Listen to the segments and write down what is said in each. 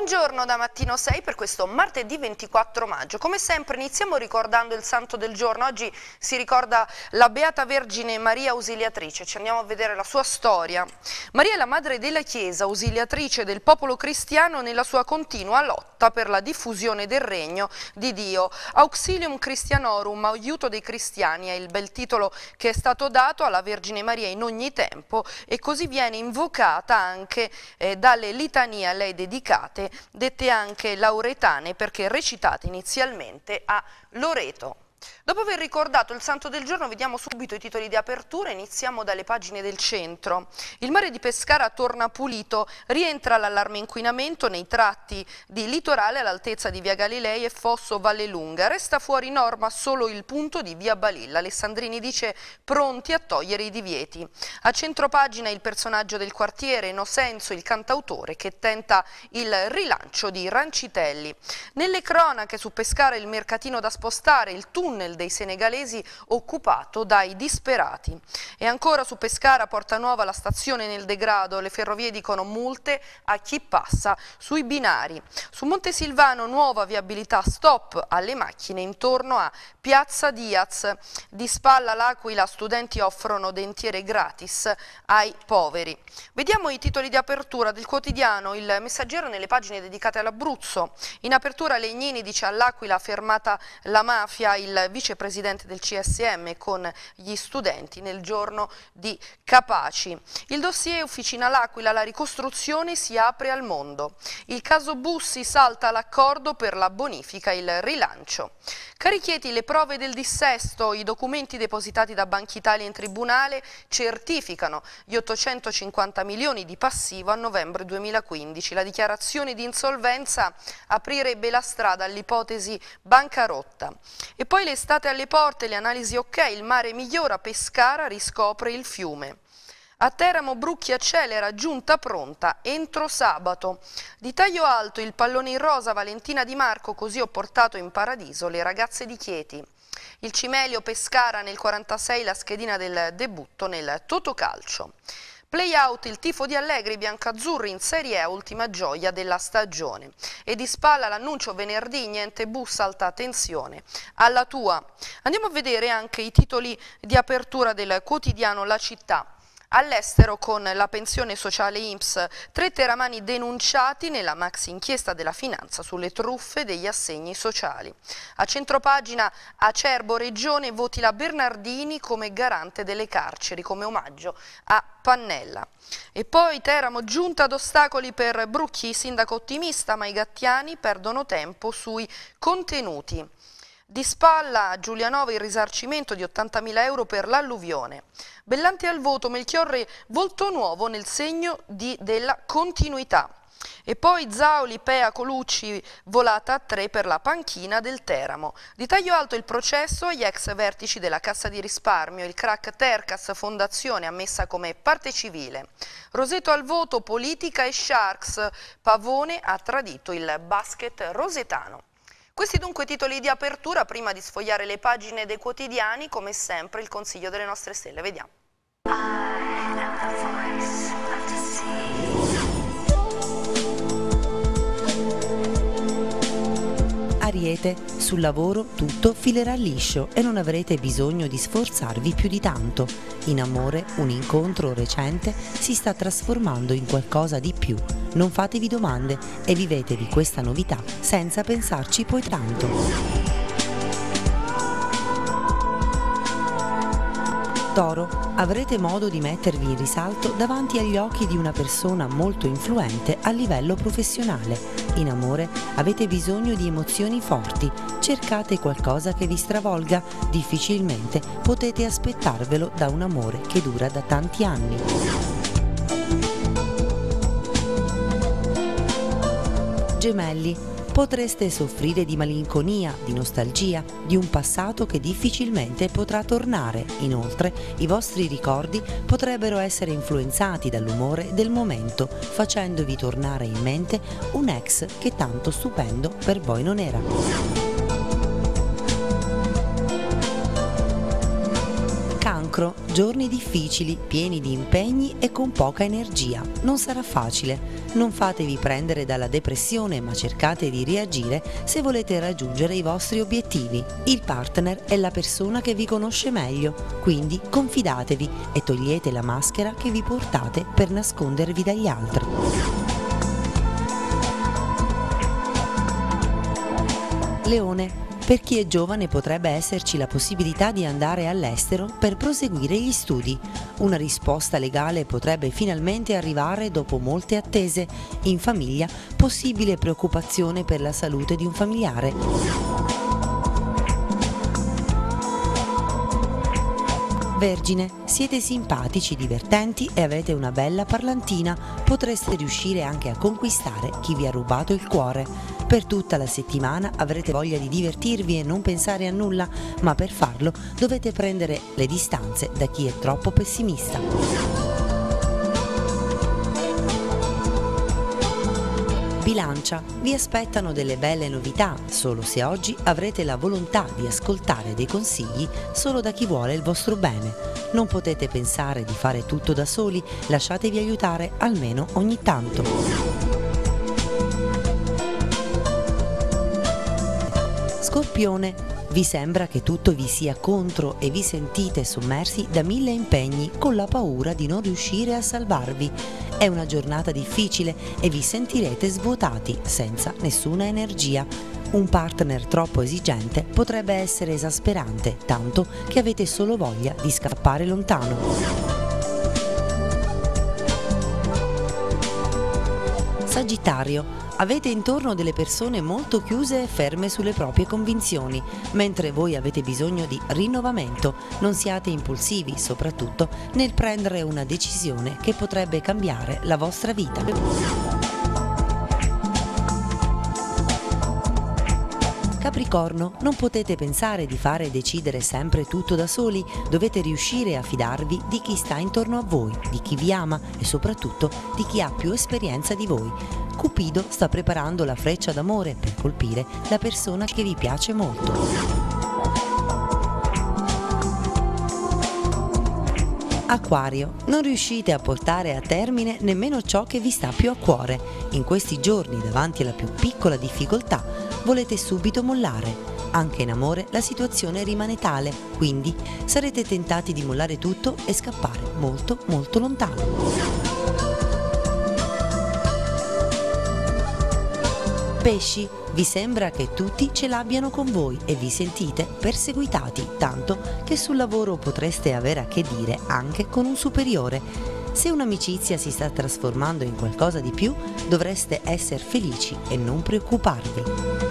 Buongiorno da Mattino 6 per questo martedì 24 maggio. Come sempre iniziamo ricordando il santo del giorno. Oggi si ricorda la Beata Vergine Maria Ausiliatrice. Ci andiamo a vedere la sua storia. Maria è la madre della Chiesa, ausiliatrice del popolo cristiano nella sua continua lotta per la diffusione del regno di Dio. Auxilium Christianorum, aiuto dei cristiani, è il bel titolo che è stato dato alla Vergine Maria in ogni tempo e così viene invocata anche dalle litanie a lei dedicate, dette anche lauretane perché recitate inizialmente a Loreto. Dopo aver ricordato il santo del giorno vediamo subito i titoli di apertura, iniziamo dalle pagine del centro. Il mare di Pescara torna pulito, rientra l'allarme inquinamento nei tratti di litorale all'altezza di via Galilei e Fosso Vallelunga. Resta fuori norma solo il punto di via Balilla. Alessandrini dice pronti a togliere i divieti. A centropagina il personaggio del quartiere, Nosenso, il cantautore che tenta il rilancio di Rancitelli. Nelle cronache su Pescara il mercatino da spostare, il tunnel dei senegalesi occupato dai disperati. E ancora su Pescara, Porta Nuova, la stazione nel degrado, le ferrovie dicono multe a chi passa sui binari. Su Montesilvano nuova viabilità, stop alle macchine intorno a Piazza Diaz. Di Spalla l'Aquila, studenti offrono dentiere gratis ai poveri. Vediamo i titoli di apertura del quotidiano Il Messaggero nelle pagine dedicate all'Abruzzo. In apertura Legnini dice all'Aquila fermata la mafia, il vicepresidente del CSM con gli studenti nel giorno di Capaci. Il dossier Officina l'Aquila, la ricostruzione si apre al mondo. Il caso Bussi, salta l'accordo per la bonifica, il rilancio. Carichieti, le prove del dissesto, i documenti depositati da Banca Italia in tribunale certificano gli 850 milioni di passivo a novembre 2015. La dichiarazione di insolvenza aprirebbe la strada all'ipotesi bancarotta. E poi l'estate alle porte, le analisi ok, il mare migliora, Pescara riscopre il fiume. A Teramo Brucchi accelera, giunta pronta, entro sabato. Di taglio alto il pallone in rosa, Valentina Di Marco, così ho portato in paradiso le ragazze di Chieti. Il Cimelio Pescara nel 46, la schedina del debutto nel Totocalcio. Play-out, il tifo di Allegri, biancazzurri in Serie A, ultima gioia della stagione. E di spalla l'annuncio venerdì, niente bus, alta tensione. Alla tua. Andiamo a vedere anche i titoli di apertura del quotidiano La Città. All'estero con la pensione sociale INPS, 3 teramani denunciati nella maxi inchiesta della finanza sulle truffe degli assegni sociali. A centropagina Acerbo Regione voti la Bernardini come garante delle carceri, come omaggio a Pannella. E poi Teramo, giunta ad ostacoli per Brucchi, sindaco ottimista, ma i gattiani perdono tempo sui contenuti. Di spalla a Giulianova il risarcimento di 80.000 euro per l'alluvione. Bellante al voto, Melchiorre volto nuovo nel segno della continuità. E poi Zauli, Pea, Colucci, volata a 3 per la panchina del Teramo. Di taglio alto il processo agli ex vertici della Cassa di Risparmio, il crack Tercas Fondazione ammessa come parte civile. Roseto al voto, politica e Sharks, Pavone ha tradito il basket rosetano. Questi dunque titoli di apertura. Prima di sfogliare le pagine dei quotidiani, come sempre il consiglio delle nostre stelle. Vediamo. Ariete, sul lavoro tutto filerà liscio e non avrete bisogno di sforzarvi più di tanto. In amore, un incontro recente si sta trasformando in qualcosa di più. Non fatevi domande e vivetevi questa novità senza pensarci poi tanto. Toro, avrete modo di mettervi in risalto davanti agli occhi di una persona molto influente a livello professionale. In amore avete bisogno di emozioni forti, cercate qualcosa che vi stravolga, difficilmente potete aspettarvelo da un amore che dura da tanti anni. Gemelli, potreste soffrire di malinconia, di nostalgia, di un passato che difficilmente potrà tornare. Inoltre, i vostri ricordi potrebbero essere influenzati dall'umore del momento, facendovi tornare in mente un ex che tanto stupendo per voi non era. Cancro, Cancro, giorni difficili, pieni di impegni e con poca energia. Non sarà facile. Non fatevi prendere dalla depressione, ma cercate di reagire se volete raggiungere i vostri obiettivi. Il partner è la persona che vi conosce meglio, quindi confidatevi e togliete la maschera che vi portate per nascondervi dagli altri. Leone. Per chi è giovane potrebbe esserci la possibilità di andare all'estero per proseguire gli studi. Una risposta legale potrebbe finalmente arrivare dopo molte attese. In famiglia, possibile preoccupazione per la salute di un familiare. Vergine, siete simpatici, divertenti e avete una bella parlantina. Potreste riuscire anche a conquistare chi vi ha rubato il cuore. Per tutta la settimana avrete voglia di divertirvi e non pensare a nulla, ma per farlo dovete prendere le distanze da chi è troppo pessimista. Bilancia, vi aspettano delle belle novità, solo se oggi avrete la volontà di ascoltare dei consigli solo da chi vuole il vostro bene. Non potete pensare di fare tutto da soli, lasciatevi aiutare almeno ogni tanto. Scorpione, vi sembra che tutto vi sia contro e vi sentite sommersi da 1000 impegni con la paura di non riuscire a salvarvi. È una giornata difficile e vi sentirete svuotati, senza nessuna energia. Un partner troppo esigente potrebbe essere esasperante, tanto che avete solo voglia di scappare lontano. Sagittario, avete intorno delle persone molto chiuse e ferme sulle proprie convinzioni, mentre voi avete bisogno di rinnovamento. Non siate impulsivi, soprattutto nel prendere una decisione che potrebbe cambiare la vostra vita. Capricorno, non potete pensare di fare e decidere sempre tutto da soli, dovete riuscire a fidarvi di chi sta intorno a voi, di chi vi ama e soprattutto di chi ha più esperienza di voi. Cupido sta preparando la freccia d'amore per colpire la persona che vi piace molto. Acquario, non riuscite a portare a termine nemmeno ciò che vi sta più a cuore. In questi giorni, davanti alla più piccola difficoltà, volete subito mollare. Anche in amore la situazione rimane tale, quindi sarete tentati di mollare tutto e scappare molto molto lontano. Pesci, vi sembra che tutti ce l'abbiano con voi e vi sentite perseguitati, tanto che sul lavoro potreste avere a che dire anche con un superiore. Se un'amicizia si sta trasformando in qualcosa di più, dovreste essere felici e non preoccuparvi.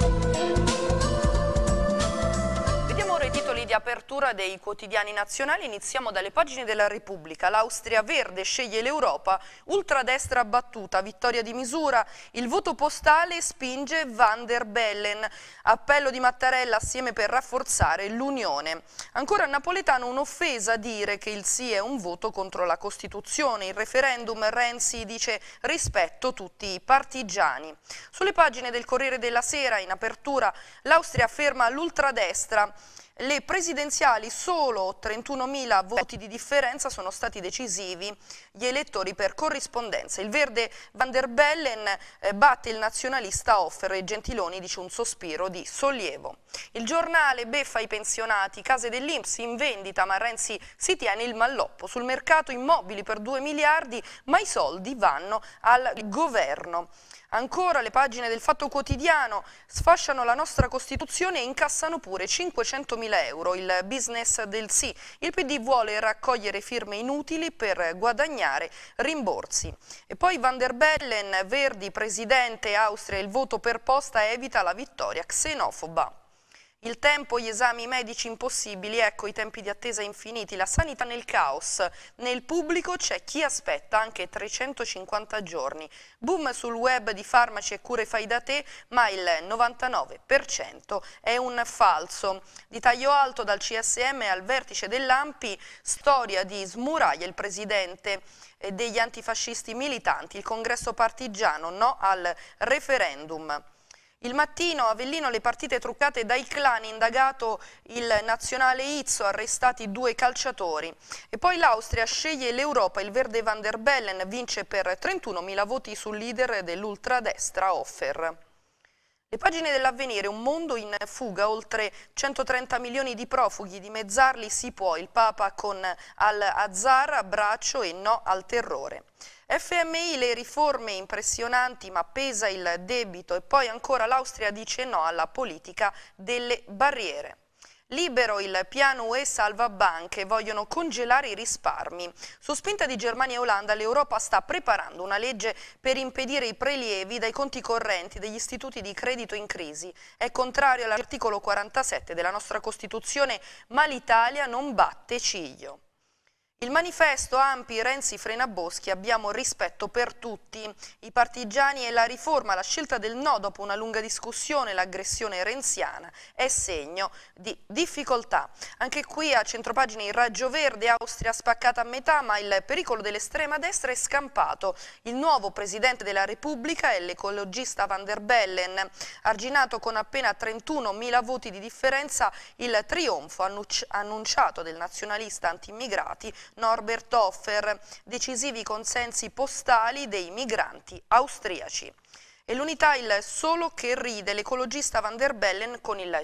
Di apertura dei quotidiani nazionali, iniziamo dalle pagine della Repubblica. L'Austria verde sceglie l'Europa, ultradestra battuta, vittoria di misura, il voto postale spinge Van der Bellen, appello di Mattarella assieme per rafforzare l'Unione. Ancora a Napoletano un'offesa dire che il sì è un voto contro la Costituzione, il referendum Renzi dice rispetto tutti i partigiani. Sulle pagine del Corriere della Sera in apertura l'Austria afferma l'ultradestra. Le presidenziali solo 31.000 voti di differenza sono stati decisivi, gli elettori per corrispondenza. Il verde Van der Bellen batte il nazionalista Hofer e Gentiloni dice un sospiro di sollievo. Il Giornale beffa i pensionati, case dell'Inps in vendita ma Renzi si tiene il malloppo. Sul mercato immobili per 2 miliardi ma i soldi vanno al governo. Ancora le pagine del Fatto Quotidiano sfasciano la nostra Costituzione e incassano pure 500.000 euro, il business del sì. Il PD vuole raccogliere firme inutili per guadagnare rimborsi. E poi Van der Bellen, Verdi, presidente, Austria, il voto per posta evita la vittoria xenofoba. Il tempo, gli esami medici impossibili, ecco i tempi di attesa infiniti, la sanità nel caos. Nel pubblico c'è chi aspetta anche 350 giorni. Boom sul web di farmaci e cure fai da te, ma il 99% è un falso. Di taglio alto dal CSM al vertice dell'ANPI, storia di smuraglia il presidente degli antifascisti militanti, il congresso partigiano, no al referendum. Il Mattino, Avellino, le partite truccate dai clan, indagato il nazionale Izzo, arrestati 2 calciatori. E poi l'Austria sceglie l'Europa, il verde Van der Bellen vince per 31.000 voti sul leader dell'ultradestra Hofer. Le pagine dell'Avvenire, un mondo in fuga, oltre 130 milioni di profughi, dimezzarli si può, il Papa con Al-Azhar, abbraccio e no al terrore. FMI, le riforme impressionanti ma pesa il debito e poi ancora l'Austria dice no alla politica delle barriere. Libero, il piano UE salva banche, vogliono congelare i risparmi. Su spinta di Germania e Olanda, l'Europa sta preparando una legge per impedire i prelievi dai conti correnti degli istituti di credito in crisi. È contrario all'articolo 47 della nostra Costituzione, ma l'Italia non batte ciglio. Il manifesto, Ampi, Renzi frena Boschi, abbiamo rispetto per tutti. I partigiani e la riforma, la scelta del no dopo una lunga discussione, l'aggressione renziana è segno di difficoltà. Anche qui a centropagina il raggio verde, Austria spaccata a metà, ma il pericolo dell'estrema destra è scampato. Il nuovo presidente della Repubblica è l'ecologista Van der Bellen. Arginato con appena 31.000 voti di differenza, il trionfo annunciato del nazionalista anti-immigrati Norbert Hofer, decisivi consensi postali dei migranti austriaci. E l'Unità, il solo che ride, l'ecologista Van der Bellen con il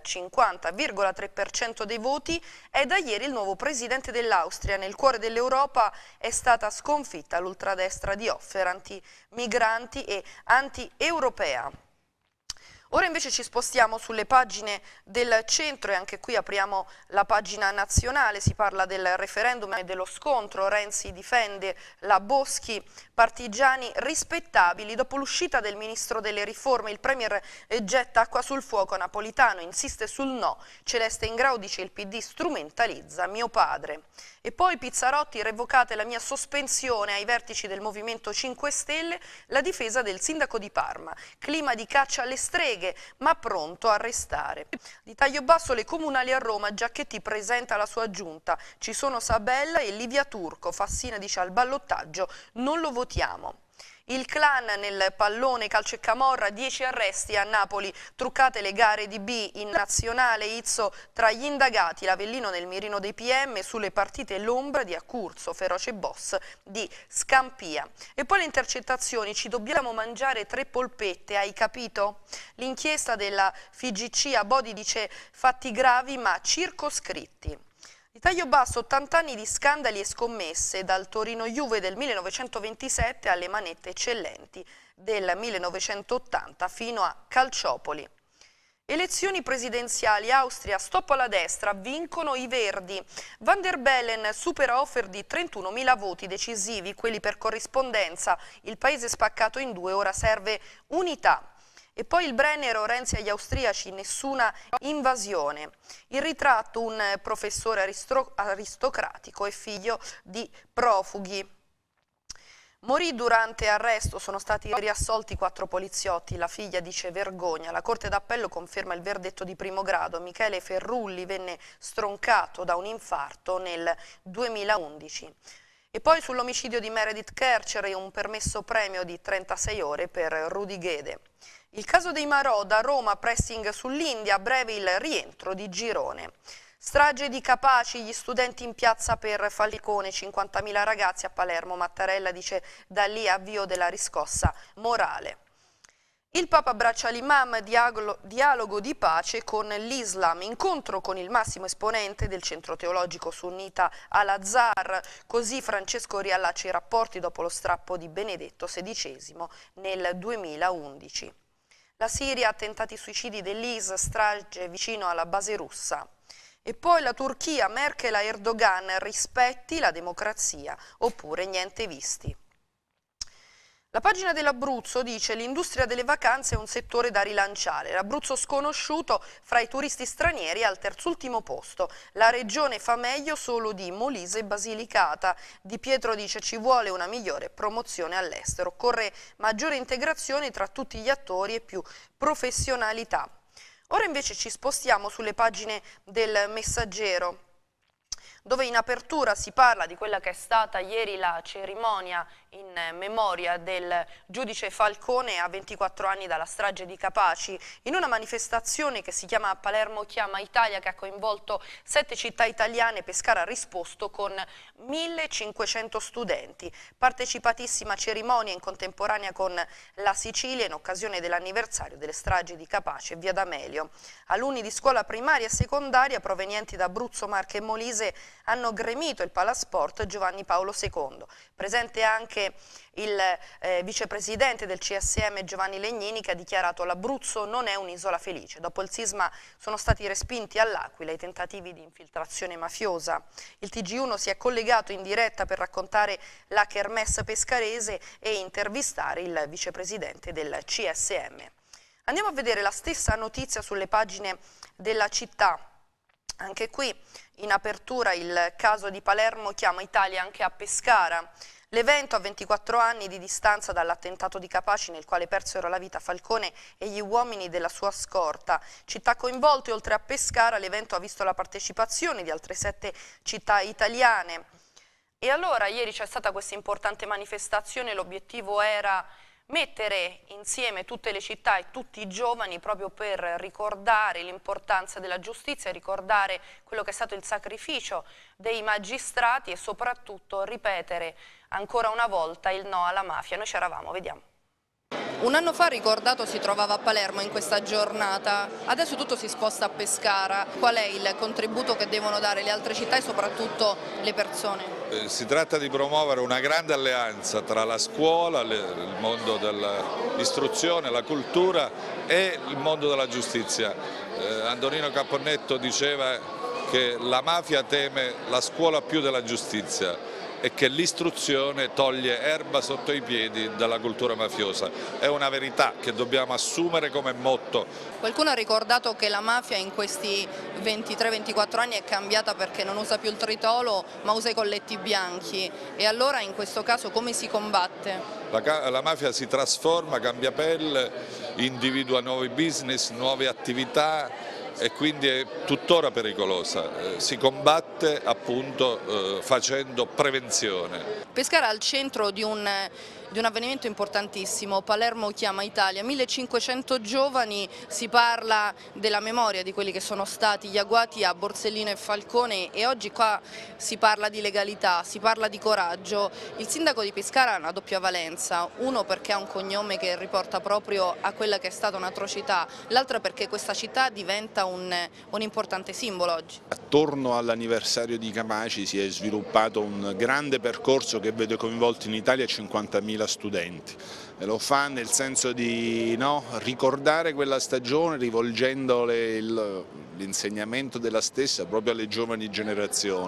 50,3% dei voti è da ieri il nuovo presidente dell'Austria. Nel cuore dell'Europa è stata sconfitta l'ultradestra di Hofer, anti-migranti e anti-europea. Ora invece ci spostiamo sulle pagine del centro e anche qui apriamo la pagina nazionale, si parla del referendum e dello scontro, Renzi difende la Boschi, partigiani rispettabili, dopo l'uscita del ministro delle riforme il premier getta acqua sul fuoco, Napolitano insiste sul no, Celeste Ingrao dice il PD strumentalizza mio padre. E poi Pizzarotti, revocate la mia sospensione ai vertici del Movimento 5 Stelle, la difesa del sindaco di Parma, clima di caccia alle streghe, ma pronto a restare. Di taglio basso le comunali a Roma, Giacchetti presenta la sua giunta, ci sono Sabella e Livia Turco, Fassina dice al ballottaggio non lo votiamo. Il clan nel pallone calcio e camorra, 10 arresti a Napoli, truccate le gare di B in nazionale, Izzo tra gli indagati, l'Avellino nel mirino dei PM, sulle partite l'ombra di Accurso, feroce boss di Scampia. E poi le intercettazioni, ci dobbiamo mangiare 3 polpette, hai capito? L'inchiesta della FIGC a Bodi dice fatti gravi ma circoscritti. Di taglio basso, 80 anni di scandali e scommesse, dal Torino Juve del 1927 alle manette eccellenti del 1980 fino a Calciopoli. Elezioni presidenziali, Austria, stop alla destra, vincono i Verdi. Van der Bellen supera Hofer di 31.000 voti decisivi, quelli per corrispondenza. Il paese spaccato in 2, ora serve unità. E poi il Brennero, Renzi agli austriaci, nessuna invasione. Il ritratto, un professore aristocratico e figlio di profughi. Morì durante arresto, sono stati riassolti 4 poliziotti, la figlia dice vergogna, la Corte d'Appello conferma il verdetto di primo grado, Michele Ferrulli venne stroncato da un infarto nel 2011. E poi sull'omicidio di Meredith Kercher un permesso premio di 36 ore per Rudy Ghede. Il caso dei Marò, da Roma, pressing sull'India, a breve il rientro di Girone. Strage di Capaci, gli studenti in piazza per Falcone, 50.000 ragazzi a Palermo, Mattarella dice da lì avvio della riscossa morale. Il Papa abbraccia l'imam, dialogo di pace con l'Islam, incontro con il massimo esponente del centro teologico sunnita Al-Azhar, così Francesco riallaccia i rapporti dopo lo strappo di Benedetto XVI nel 2011. La Siria, attentati suicidi dell'IS, strage vicino alla base russa. E poi la Turchia, Merkel a Erdogan, rispetti la democrazia, oppure niente visti. La pagina dell'Abruzzo dice l'industria delle vacanze è un settore da rilanciare. L'Abruzzo sconosciuto fra i turisti stranieri al terzultimo posto. La regione fa meglio solo di Molise e Basilicata. Di Pietro dice ci vuole una migliore promozione all'estero. Occorre maggiore integrazione tra tutti gli attori e più professionalità. Ora invece ci spostiamo sulle pagine del Messaggero. dove in apertura si parla di quella che è stata ieri la cerimonia in memoria del giudice Falcone a 24 anni dalla strage di Capaci, in una manifestazione che si chiama Palermo chiama Italia, che ha coinvolto 7 città italiane. Pescara ha risposto con 1500 studenti. Partecipatissima cerimonia in contemporanea con la Sicilia in occasione dell'anniversario delle stragi di Capaci e Via D'Amelio. Alunni di scuola primaria e secondaria provenienti da Abruzzo, Marche e Molise hanno gremito il Palasport Giovanni Paolo II. Presente anche il vicepresidente del CSM Giovanni Legnini, che ha dichiarato: l'Abruzzo non è un'isola felice. Dopo il sisma sono stati respinti all'Aquila i tentativi di infiltrazione mafiosa. Il TG1 si è collegato in diretta per raccontare la kermesse pescarese e intervistare il vicepresidente del CSM. Andiamo a vedere la stessa notizia sulle pagine della città. Anche qui in apertura il caso di Palermo chiama Italia anche a Pescara. L'evento, a 24 anni di distanza dall'attentato di Capaci, nel quale persero la vita Falcone e gli uomini della sua scorta. Città coinvolte. Oltre a Pescara, l'evento ha visto la partecipazione di altre 7 città italiane. E allora ieri c'è stata questa importante manifestazione. L'obiettivo era mettere insieme tutte le città e tutti i giovani proprio per ricordare l'importanza della giustizia, ricordare quello che è stato il sacrificio dei magistrati e soprattutto ripetere ancora una volta il no alla mafia. Noi c'eravamo, vediamo. Un anno fa, ricordato, si trovava a Palermo in questa giornata, adesso tutto si sposta a Pescara. Qual è il contributo che devono dare le altre città e soprattutto le persone? Si tratta di promuovere una grande alleanza tra la scuola, il mondo dell'istruzione, la cultura e il mondo della giustizia. Antonino Caponnetto diceva che la mafia teme la scuola più della giustizia e che l'istruzione toglie erba sotto i piedi dalla cultura mafiosa. È una verità che dobbiamo assumere come motto. Qualcuno ha ricordato che la mafia in questi 23-24 anni è cambiata perché non usa più il tritolo ma usa i colletti bianchi. E allora in questo caso come si combatte? La mafia si trasforma, cambia pelle, individua nuovi business, nuove attività, e quindi è tuttora pericolosa. Si combatte appunto facendo prevenzione. Pescara al centro di un avvenimento importantissimo, Palermo chiama Italia, 1500 giovani, si parla della memoria di quelli che sono stati gli agguati a Borsellino e Falcone e oggi qua si parla di legalità, si parla di coraggio. Il sindaco di Pescara ha una doppia valenza, uno perché ha un cognome che riporta proprio a quella che è stata un'atrocità, l'altro perché questa città diventa un importante simbolo oggi. Attorno all'anniversario di Capaci si è sviluppato un grande percorso che vede coinvolti in Italia 50.000 studenti. E lo fa nel senso di ricordare quella stagione rivolgendo l'insegnamento della stessa proprio alle giovani generazioni.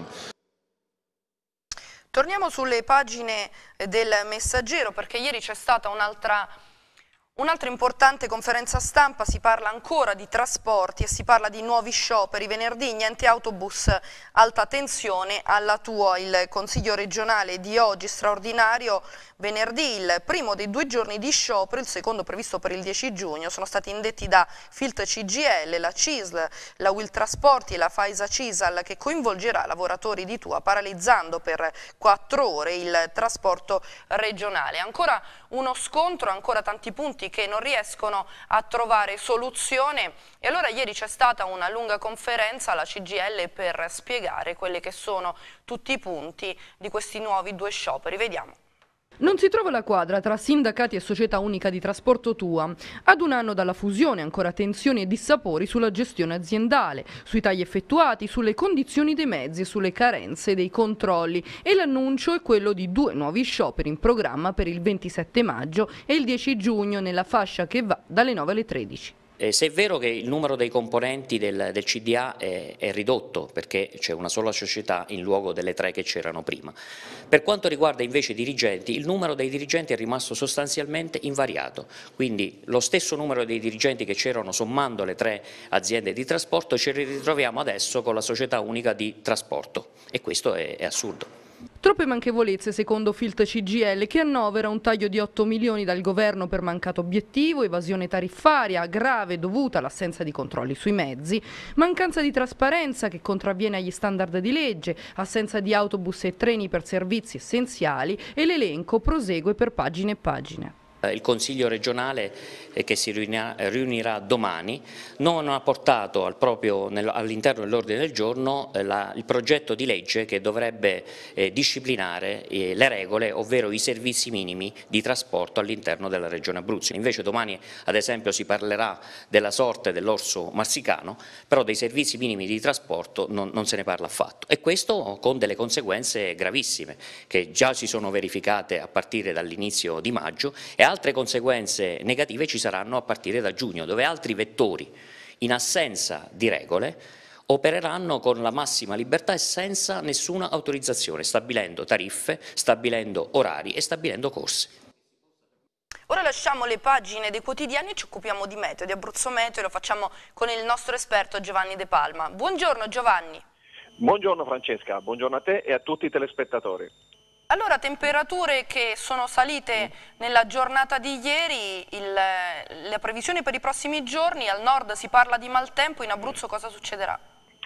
Torniamo sulle pagine del Messaggero perché ieri c'è stata un'altra importante conferenza stampa, si parla ancora di trasporti e si parla di nuovi scioperi. Venerdì niente autobus, alta tensione alla Tua. Il Consiglio regionale di oggi straordinario, venerdì il primo dei 2 giorni di sciopero, il secondo previsto per il 10 giugno, sono stati indetti da Filt CGL, la CISL, la Will Trasporti e la Faisa Cisal, che coinvolgerà lavoratori di Tua paralizzando per 4 ore il trasporto regionale. Ancora uno scontro, ancora tanti punti che non riescono a trovare soluzione e allora ieri c'è stata una lunga conferenza alla CGL per spiegare quelli che sono tutti i punti di questi nuovi 2 scioperi. Vediamo. Non si trova la quadra tra sindacati e società unica di trasporto Tua. Ad un anno dalla fusione ancora tensioni e dissapori sulla gestione aziendale, sui tagli effettuati, sulle condizioni dei mezzi e sulle carenze dei controlli e l'annuncio è quello di 2 nuovi scioperi in programma per il 27 maggio e il 10 giugno nella fascia che va dalle 9 alle 13. Se è vero che il numero dei componenti del CDA è ridotto perché c'è una sola società in luogo delle 3 che c'erano prima, per quanto riguarda invece i dirigenti, il numero dei dirigenti è rimasto sostanzialmente invariato, quindi lo stesso numero dei dirigenti che c'erano sommando le 3 aziende di trasporto ce li ritroviamo adesso con la società unica di trasporto e questo è assurdo. Troppe manchevolezze secondo Filt CGIL, che annovera un taglio di 8 milioni dal governo per mancato obiettivo, evasione tariffaria grave dovuta all'assenza di controlli sui mezzi, mancanza di trasparenza che contravviene agli standard di legge, assenza di autobus e treni per servizi essenziali, e l'elenco prosegue per pagine e pagine. Il Consiglio regionale che si riunirà domani non ha portato all'interno dell'ordine del giorno il progetto di legge che dovrebbe disciplinare le regole, ovvero i servizi minimi di trasporto all'interno della Regione Abruzzo. Invece domani ad esempio si parlerà della sorte dell'orso marsicano, però dei servizi minimi di trasporto non se ne parla affatto, e questo con delle conseguenze gravissime che già si sono verificate a partire dall'inizio di maggio, e altre conseguenze negative ci saranno a partire da giugno, dove altri vettori, in assenza di regole, opereranno con la massima libertà e senza nessuna autorizzazione, stabilendo tariffe, stabilendo orari e stabilendo corse. Ora lasciamo le pagine dei quotidiani e ci occupiamo di meteo, di Abruzzo Meteo, e lo facciamo con il nostro esperto Giovanni De Palma. Buongiorno Giovanni. Buongiorno Francesca, buongiorno a te e a tutti i telespettatori. Allora, temperature che sono salite nella giornata di ieri, le previsioni per i prossimi giorni: al nord si parla di maltempo, in Abruzzo cosa succederà?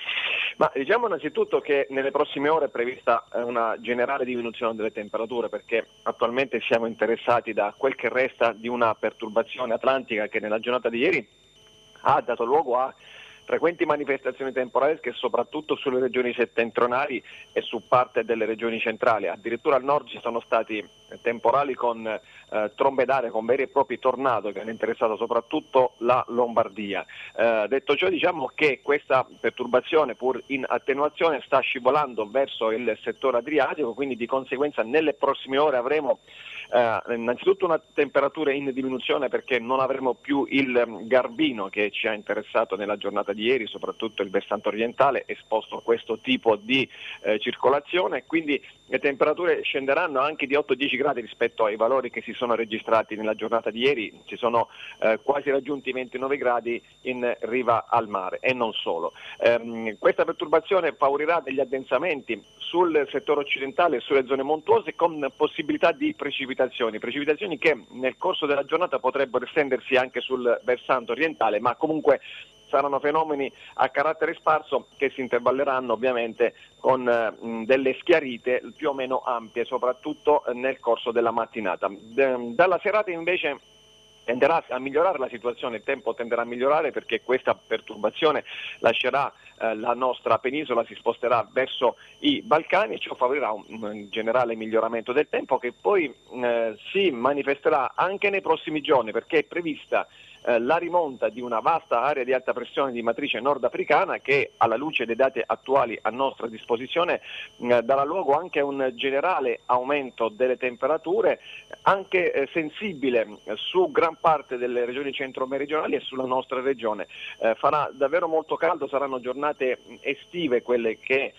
Ma diciamo innanzitutto che nelle prossime ore è prevista una generale diminuzione delle temperature, perché attualmente siamo interessati da quel che resta di una perturbazione atlantica che nella giornata di ieri ha dato luogo a frequenti manifestazioni temporalesche, soprattutto sulle regioni settentrionali e su parte delle regioni centrali. Addirittura al nord ci sono stati temporali con trombe d'aria, con veri e propri tornado che hanno interessato soprattutto la Lombardia. Detto ciò, diciamo che questa perturbazione, pur in attenuazione, sta scivolando verso il settore adriatico, quindi di conseguenza nelle prossime ore avremo innanzitutto una temperatura in diminuzione, perché non avremo più il Garbino che ci ha interessato nella giornata di ieri, soprattutto il versante orientale esposto a questo tipo di circolazione, quindi le temperature scenderanno anche di 8-10 gradi rispetto ai valori che si sono registrati nella giornata di ieri. Ci sono quasi raggiunti 29 gradi in riva al mare, e non solo. Questa perturbazione favorirà degli addensamenti sul settore occidentale e sulle zone montuose, con possibilità di precipitazioni che nel corso della giornata potrebbero estendersi anche sul versante orientale, ma comunque saranno fenomeni a carattere sparso che si intervalleranno ovviamente con delle schiarite più o meno ampie, soprattutto nel corso della mattinata. Dalla serata invece tenderà a migliorare la situazione, il tempo tenderà a migliorare, perché questa perturbazione lascerà la nostra penisola, si sposterà verso i Balcani, e ciò favorirà un generale miglioramento del tempo che poi si manifesterà anche nei prossimi giorni, perché è prevista la rimonta di una vasta area di alta pressione di matrice nordafricana che, alla luce dei dati attuali a nostra disposizione, darà luogo anche a un generale aumento delle temperature, anche sensibile su gran parte delle regioni centro-meridionali e sulla nostra regione. Farà davvero molto caldo, saranno giornate estive quelle che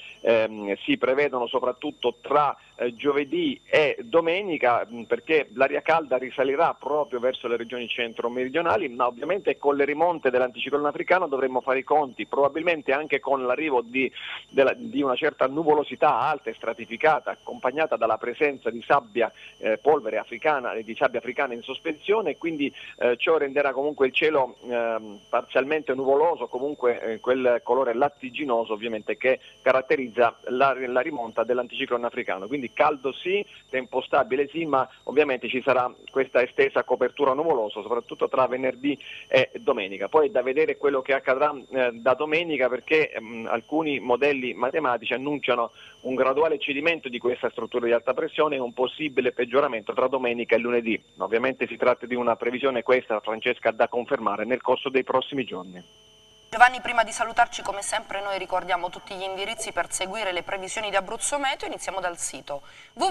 si prevedono soprattutto tra giovedì e domenica, perché l'aria calda risalirà proprio verso le regioni centro-meridionali, ma ovviamente con le rimonte dell'anticiclone africano dovremmo fare i conti, probabilmente anche con l'arrivo di una certa nuvolosità alta e stratificata, accompagnata dalla presenza di sabbia, polvere africana e di sabbia africana in sospensione, quindi ciò renderà comunque il cielo parzialmente nuvoloso, comunque quel colore lattiginoso ovviamente che caratterizza la rimonta dell'anticiclone africano. Quindi caldo sì, tempo stabile sì, ma ovviamente ci sarà questa estesa copertura nuvolosa, soprattutto tra venerdì e domenica. Poi è da vedere quello che accadrà da domenica, perché alcuni modelli matematici annunciano un graduale cedimento di questa struttura di alta pressione e un possibile peggioramento tra domenica e lunedì. Ovviamente si tratta di una previsione, questa Francesca, da confermare nel corso dei prossimi giorni. Giovanni, prima di salutarci, come sempre noi ricordiamo tutti gli indirizzi per seguire le previsioni di Abruzzo Meteo. Iniziamo dal sito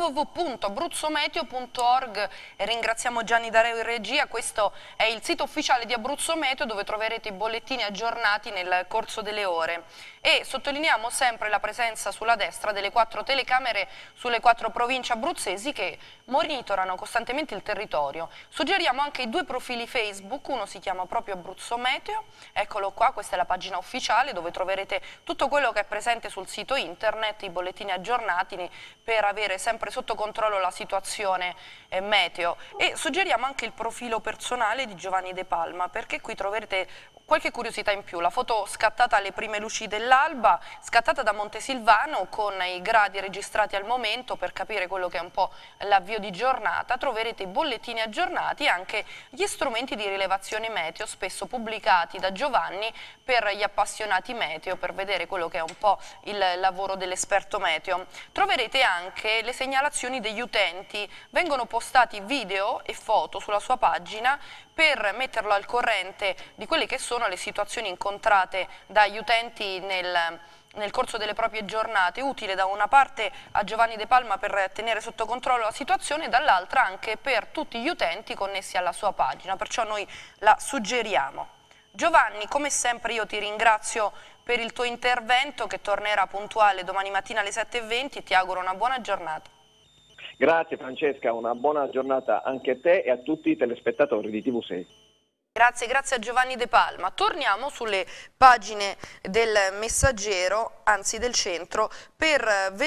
www.abruzzometeo.org e ringraziamo Gianni Dareo in regia. Questo è il sito ufficiale di Abruzzo Meteo, dove troverete i bollettini aggiornati nel corso delle ore. e sottolineiamo sempre la presenza sulla destra delle 4 telecamere sulle 4 province abruzzesi che monitorano costantemente il territorio. Suggeriamo anche i 2 profili Facebook, uno si chiama proprio Abruzzo Meteo, eccolo qua, questa è la pagina ufficiale dove troverete tutto quello che è presente sul sito internet, i bollettini aggiornati per avere sempre sotto controllo la situazione meteo, e suggeriamo anche il profilo personale di Giovanni De Palma perché qui troverete qualche curiosità in più, la foto scattata alle prime luci dell'alba, scattata da Montesilvano con i gradi registrati al momento per capire quello che è un po' l'avvio di giornata. Troverete i bollettini aggiornati e anche gli strumenti di rilevazione meteo spesso pubblicati da Giovanni per gli appassionati meteo, per vedere quello che è un po' il lavoro dell'esperto meteo. Troverete anche le segnalazioni degli utenti, vengono postati video e foto sulla sua pagina per metterlo al corrente di quelle che sono le situazioni incontrate dagli utenti nel corso delle proprie giornate, utile da una parte a Giovanni De Palma per tenere sotto controllo la situazione e dall'altra anche per tutti gli utenti connessi alla sua pagina, perciò noi la suggeriamo. Giovanni, come sempre io ti ringrazio per il tuo intervento che tornerà puntuale domani mattina alle 7:20 e ti auguro una buona giornata. Grazie Francesca, una buona giornata anche a te e a tutti i telespettatori di TV6. Grazie a Giovanni De Palma. Torniamo sulle pagine del Messaggero, anzi del Centro, per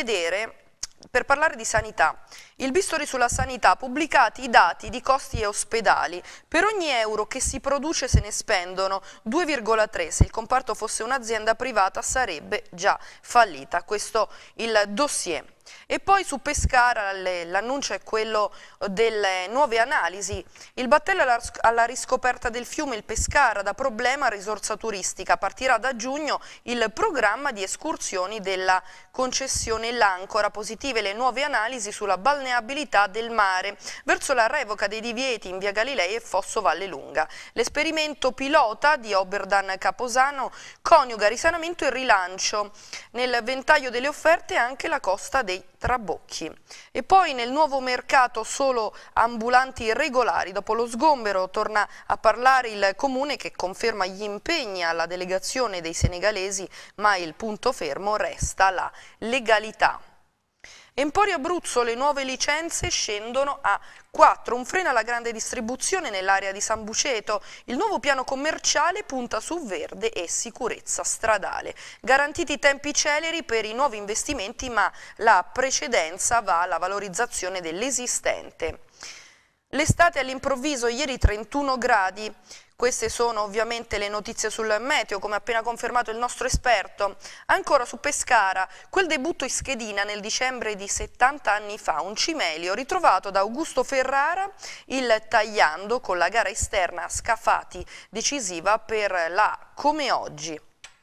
parlare di sanità. Il Bisturi sulla sanità, pubblicati i dati di costi e ospedali. Per ogni euro che si produce se ne spendono 2,3. Se il comparto fosse un'azienda privata sarebbe già fallita. Questo il dossier. E poi su Pescara l'annuncio è quello delle nuove analisi. Il battello alla riscoperta del fiume, il Pescara, da problema a risorsa turistica. Partirà da giugno il programma di escursioni della concessione L'Ancora. Positive le nuove analisi sulla balneabilità del mare verso la revoca dei divieti in via Galilei e Fosso Valle Lunga. L'esperimento pilota di Oberdan Caposano coniuga risanamento e rilancio. Nel ventaglio delle offerte anche la costa dei Trabocchi. E poi nel nuovo mercato solo ambulanti regolari. Dopo lo sgombero torna a parlare il Comune che conferma gli impegni alla delegazione dei senegalesi, ma il punto fermo resta la legalità. Emporio Abruzzo, le nuove licenze scendono a 4, un freno alla grande distribuzione nell'area di San Buceto. Il nuovo piano commerciale punta su verde e sicurezza stradale. Garantiti tempi celeri per i nuovi investimenti, ma la precedenza va alla valorizzazione dell'esistente. L'estate all'improvviso, ieri 31 gradi. Queste sono ovviamente le notizie sul meteo, come appena confermato il nostro esperto. Ancora su Pescara, quel debutto in schedina nel dicembre di 70 anni fa, un cimelio ritrovato da Augusto Ferrara, il tagliando con la gara esterna a Scafati, decisiva per la Come Oggi.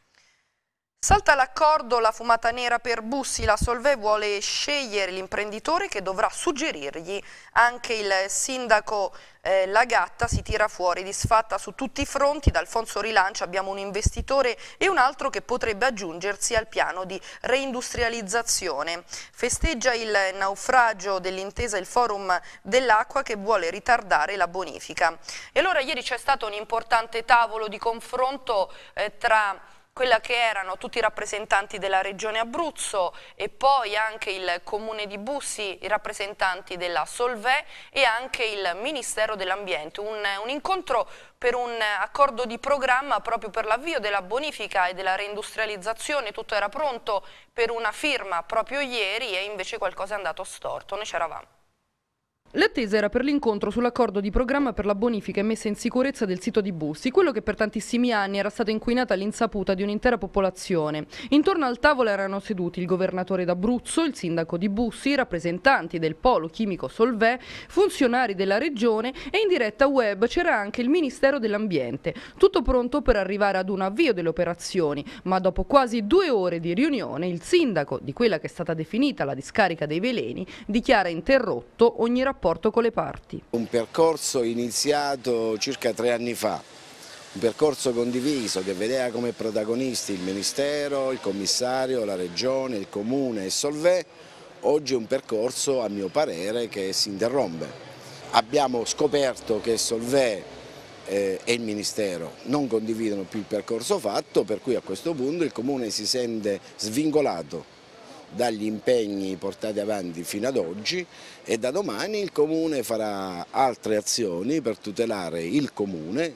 Salta l'accordo, la fumata nera per Bussi, la Solvay vuole scegliere l'imprenditore che dovrà suggerirgli. Anche il sindaco Lagatta si tira fuori, disfatta su tutti i fronti. Da Alfonso Rilancia abbiamo un investitore e un altro che potrebbe aggiungersi al piano di reindustrializzazione. Festeggia il naufragio dell'intesa il Forum dell'Acqua che vuole ritardare la bonifica. E allora ieri c'è stato un importante tavolo di confronto tra quella che erano tutti i rappresentanti della Regione Abruzzo e poi anche il Comune di Bussi, i rappresentanti della Solvay e anche il Ministero dell'Ambiente. Un incontro per un accordo di programma proprio per l'avvio della bonifica e della reindustrializzazione. Tutto era pronto per una firma proprio ieri e invece qualcosa è andato storto. Noi c'eravamo. L'attesa era per l'incontro sull'accordo di programma per la bonifica e messa in sicurezza del sito di Bussi, quello che per tantissimi anni era stato inquinato all'insaputa di un'intera popolazione. Intorno al tavolo erano seduti il governatore d'Abruzzo, il sindaco di Bussi, i rappresentanti del polo chimico Solvay, funzionari della regione e in diretta web c'era anche il Ministero dell'Ambiente. Tutto pronto per arrivare ad un avvio delle operazioni, ma dopo quasi 2 ore di riunione il sindaco di quella che è stata definita la discarica dei veleni dichiara interrotto ogni rapporto con le parti. Un percorso iniziato circa 3 anni fa, un percorso condiviso che vedeva come protagonisti il Ministero, il Commissario, la Regione, il Comune e Solvay. Oggi è un percorso, a mio parere, che si interrompe. Abbiamo scoperto che Solvay e il Ministero non condividono più il percorso fatto, per cui a questo punto il Comune si sente svincolato dagli impegni portati avanti fino ad oggi e da domani il Comune farà altre azioni per tutelare il Comune,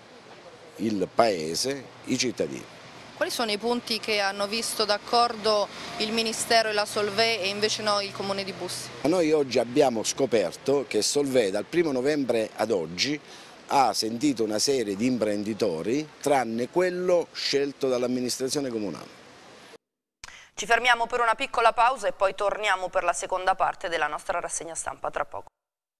il Paese, i cittadini. Quali sono i punti che hanno visto d'accordo il Ministero e la Solvay e invece no il Comune di Bussi? Noi oggi abbiamo scoperto che Solvay dal 1° novembre ad oggi ha sentito una serie di imprenditori, tranne quello scelto dall'amministrazione comunale. Ci fermiamo per una piccola pausa e poi torniamo per la seconda parte della nostra rassegna stampa tra poco.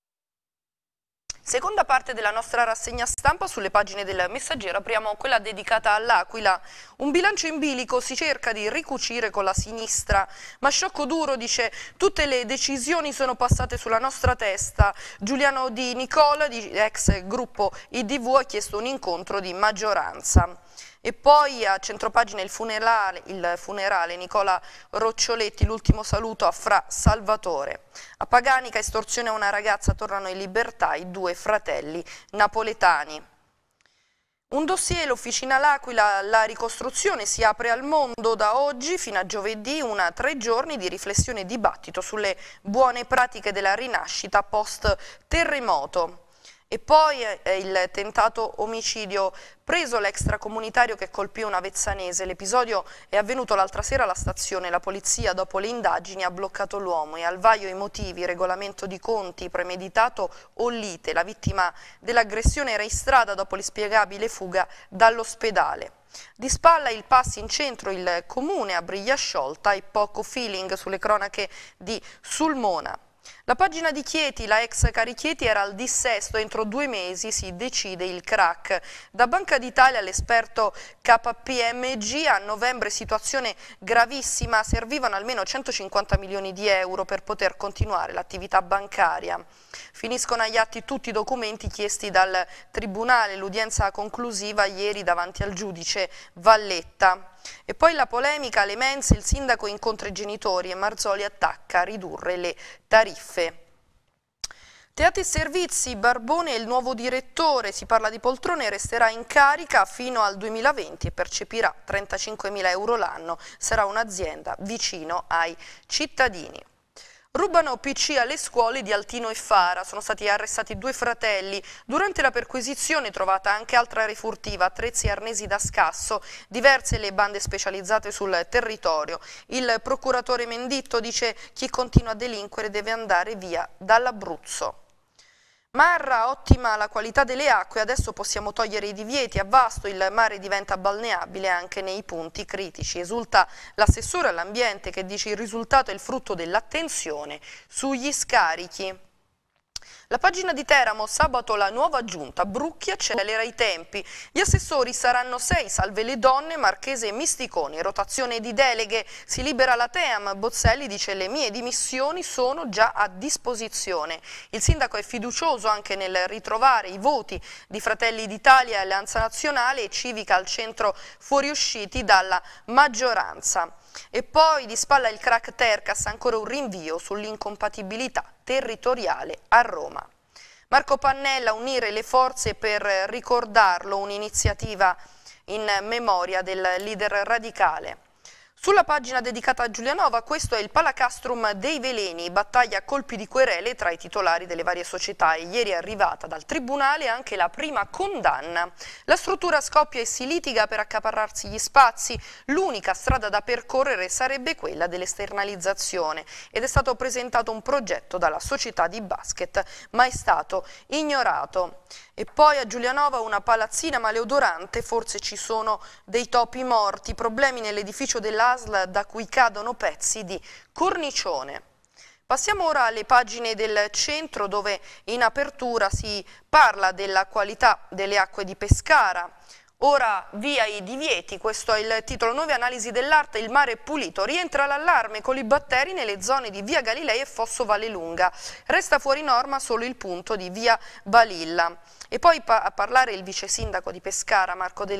Seconda parte della nostra rassegna stampa, sulle pagine del Messaggero apriamo quella dedicata all'Aquila. Un bilancio in bilico si cerca di ricucire con la sinistra, ma sciocco duro, dice, tutte le decisioni sono passate sulla nostra testa. Giuliano Di Nicola, ex gruppo IDV, ha chiesto un incontro di maggioranza. E poi a centropagina il funerale Nicola Roccioletti, l'ultimo saluto a Fra Salvatore. A Paganica, estorsione a una ragazza, tornano in libertà i 2 fratelli napoletani. Un dossier, l'Officina L'Aquila, la ricostruzione si apre al mondo da oggi fino a giovedì, 3 giorni di riflessione e dibattito sulle buone pratiche della rinascita post-terremoto. E poi il tentato omicidio, preso l'extracomunitario che colpì una vezzanese. L'episodio è avvenuto l'altra sera alla stazione. La polizia, dopo le indagini, ha bloccato l'uomo e al vaglio i motivi: regolamento di conti, premeditato o lite. La vittima dell'aggressione era in strada dopo l'inspiegabile fuga dall'ospedale. Di spalla il pass in centro, il comune a briglia sciolta e poco feeling sulle cronache di Sulmona. La pagina di Chieti, la ex Carichieti era al dissesto, entro 2 mesi si decide il crack. Da Banca d'Italia l'esperto KPMG, a novembre situazione gravissima, servivano almeno 150 milioni di euro per poter continuare l'attività bancaria. Finiscono agli atti tutti i documenti chiesti dal Tribunale, l'udienza conclusiva ieri davanti al giudice Valletta. E poi la polemica alle mense, il sindaco incontra i genitori e Marzoli attacca a ridurre le tariffe. Teatri e Servizi, Barbone è il nuovo direttore, si parla di poltrone, resterà in carica fino al 2020 e percepirà 35.000 euro l'anno, sarà un'azienda vicino ai cittadini. Rubano PC alle scuole di Altino e Fara, sono stati arrestati 2 fratelli. Durante la perquisizione trovata anche altra refurtiva, attrezzi e arnesi da scasso, diverse le bande specializzate sul territorio. Il procuratore Menditto dice: chi continua a delinquere deve andare via dall'Abruzzo. Marra, ottima la qualità delle acque, adesso possiamo togliere i divieti, a Vasto il mare diventa balneabile anche nei punti critici. Esulta l'assessore all'ambiente che dice il risultato è il frutto dell'attenzione sugli scarichi. La pagina di Teramo, sabato la nuova giunta, Brucchi accelera i tempi. Gli assessori saranno 6, salve le donne, Marchese e Misticoni. Rotazione di deleghe, si libera la Team. Bozzelli dice: le mie dimissioni sono già a disposizione. Il sindaco è fiducioso anche nel ritrovare i voti di Fratelli d'Italia e Alleanza Nazionale e Civica al centro fuoriusciti dalla maggioranza. E poi di spalla il crack Tercas, ancora un rinvio sull'incompatibilità territoriale a Roma. Marco Pannella, unire le forze per ricordarlo, un'iniziativa in memoria del leader radicale. Sulla pagina dedicata a Giulianova, questo è il Palacastrum dei Veleni, battaglia a colpi di querele tra i titolari delle varie società e ieri è arrivata dal Tribunale anche la prima condanna. La struttura scoppia e si litiga per accaparrarsi gli spazi, l'unica strada da percorrere sarebbe quella dell'esternalizzazione ed è stato presentato un progetto dalla società di basket, ma è stato ignorato. E poi a Giulianova una palazzina maleodorante, forse ci sono dei topi morti, problemi nell'edificio dell'ASL da cui cadono pezzi di cornicione. Passiamo ora alle pagine del centro dove in apertura si parla della qualità delle acque di Pescara. Ora via i divieti, questo è il titolo. Nuove analisi dell'arte, il mare è pulito, rientra l'allarme con i batteri nelle zone di via Galilei e Fosso Vallelunga, resta fuori norma solo il punto di via Balilla. E poi a parlare il vice sindaco di Pescara,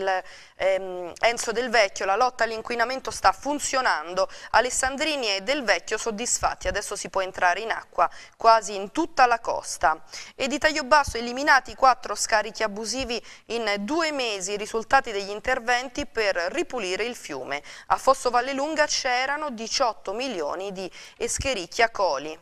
Enzo Del Vecchio. La lotta all'inquinamento sta funzionando, Alessandrini e Del Vecchio soddisfatti, adesso si può entrare in acqua quasi in tutta la costa. E di Tagliobasso eliminati 4 scarichi abusivi in 2 mesi, risultati degli interventi per ripulire il fiume. A Fosso Vallelunga c'erano 18 milioni di escherichia coli.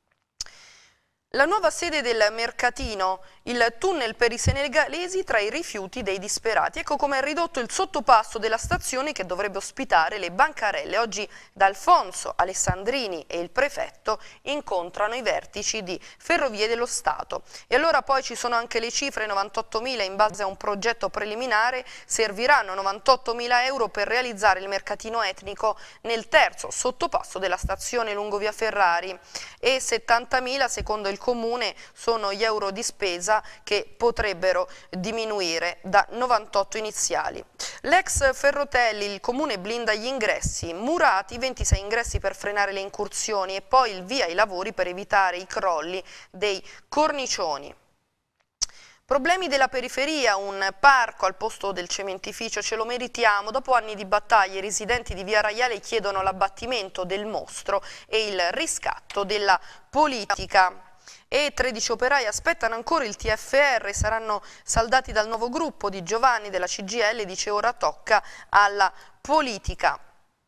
La nuova sede del mercatino, il tunnel per i senegalesi tra i rifiuti dei disperati. Ecco come è ridotto il sottopasso della stazione che dovrebbe ospitare le bancarelle. Oggi D'Alfonso, Alessandrini e il prefetto incontrano i vertici di Ferrovie dello Stato. E allora poi ci sono anche le cifre: 98.000 in base a un progetto preliminare, serviranno 98.000 euro per realizzare il mercatino etnico nel terzo sottopasso della stazione lungo via Ferrari, e 70.000 secondo il Comune sono gli euro di spesa che potrebbero diminuire da 98 iniziali. L'ex Ferrotelli, il Comune blinda gli ingressi, murati 26 ingressi per frenare le incursioni e poi il via ai lavori per evitare i crolli dei cornicioni. Problemi della periferia, un parco al posto del cementificio, ce lo meritiamo. Dopo anni di battaglie, i residenti di Via Raiale chiedono l'abbattimento del mostro e il riscatto della politica. E 13 operai aspettano ancora il TFR, saranno saldati dal nuovo gruppo di Giovanni della CGIL, dice ora tocca alla politica.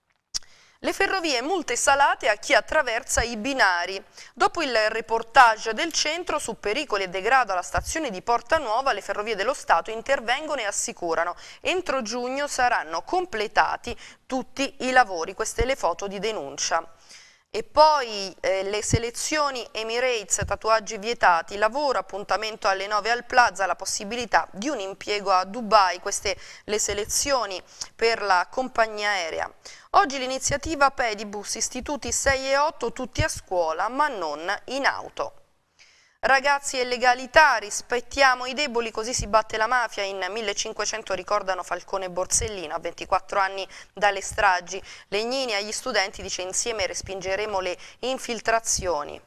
Le ferrovie, multe salate a chi attraversa i binari. Dopo il reportage del centro su pericoli e degrado alla stazione di Porta Nuova, le Ferrovie dello Stato intervengono e assicurano: entro giugno saranno completati tutti i lavori. Queste le foto di denuncia. E poi le selezioni Emirates, tatuaggi vietati, lavoro, appuntamento alle 9 al Plaza, la possibilità di un impiego a Dubai. Queste le selezioni per la compagnia aerea. Oggi l'iniziativa Pedibus, istituti 6 e 8 tutti a scuola ma non in auto. Ragazzi e legalità, rispettiamo i deboli, così si batte la mafia. In 1500 ricordano Falcone e Borsellino, a 24 anni dalle stragi. Legnini agli studenti dice: insieme respingeremo le infiltrazioni.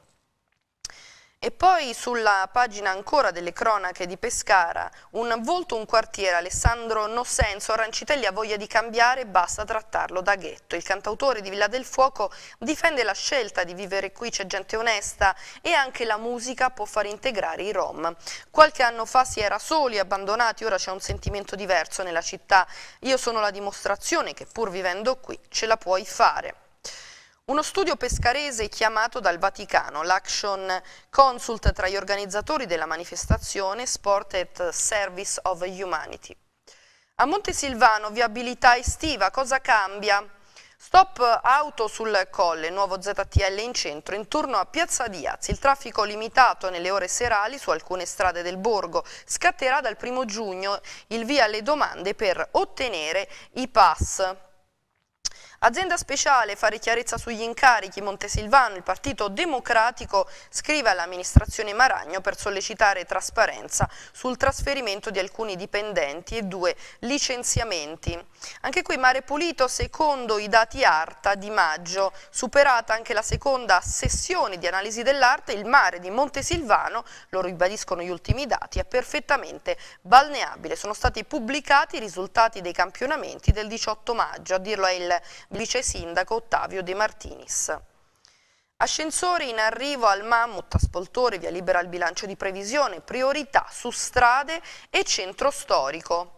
E poi sulla pagina ancora delle cronache di Pescara, un volto, un quartiere, Alessandro Nosenso, Rancitelli ha voglia di cambiare, basta trattarlo da ghetto. Il cantautore di Villa del Fuoco difende la scelta di vivere qui, c'è gente onesta e anche la musica può far integrare i Rom. Qualche anno fa si era soli, abbandonati, ora c'è un sentimento diverso nella città. Io sono la dimostrazione che pur vivendo qui ce la puoi fare. Uno studio pescarese chiamato dal Vaticano, l'Action Consult tra gli organizzatori della manifestazione Sport at Service of Humanity. A Montesilvano, viabilità estiva, cosa cambia? Stop auto sul Colle, nuovo ZTL in centro, intorno a Piazza Diaz. Il traffico limitato nelle ore serali su alcune strade del borgo. Scatterà dal 1° giugno il via alle domande per ottenere i pass. Azienda speciale, fare chiarezza sugli incarichi. Montesilvano, il Partito Democratico scrive all'amministrazione Maragno per sollecitare trasparenza sul trasferimento di alcuni dipendenti e 2 licenziamenti. Anche qui mare pulito, secondo i dati ARTA di maggio. Superata anche la seconda sessione di analisi dell'arte, il mare di Montesilvano, lo ribadiscono gli ultimi dati, è perfettamente balneabile. Sono stati pubblicati i risultati dei campionamenti del 18 maggio, a dirlo è il vice sindaco Ottavio De Martinis. Ascensori in arrivo al Mammut, a Spoltore, via libera il bilancio di previsione, priorità su strade e centro storico.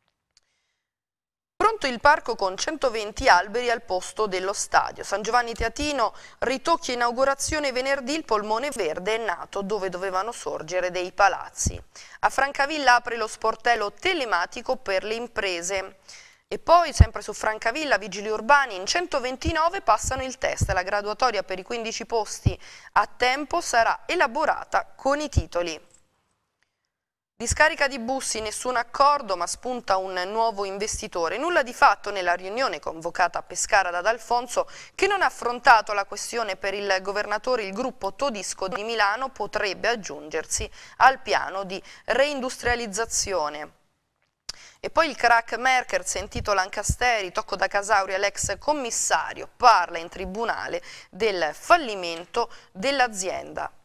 Pronto il parco con 120 alberi al posto dello stadio. San Giovanni Teatino, ritocchi e inaugurazione venerdì, il polmone verde è nato dove dovevano sorgere dei palazzi. A Francavilla apre lo sportello telematico per le imprese. E poi, sempre su Francavilla, vigili urbani, in 129 passano il test. La graduatoria per i 15 posti a tempo sarà elaborata con i titoli. Discarica di Bussi, nessun accordo, ma spunta un nuovo investitore. Nulla di fatto nella riunione convocata a Pescara da D'Alfonso, che non ha affrontato la questione. Per il governatore il gruppo Todisco di Milano potrebbe aggiungersi al piano di reindustrializzazione. E poi il crack Merker, sentito Lancasteri, tocco da Casauri all'ex commissario, parla in tribunale del fallimento dell'azienda.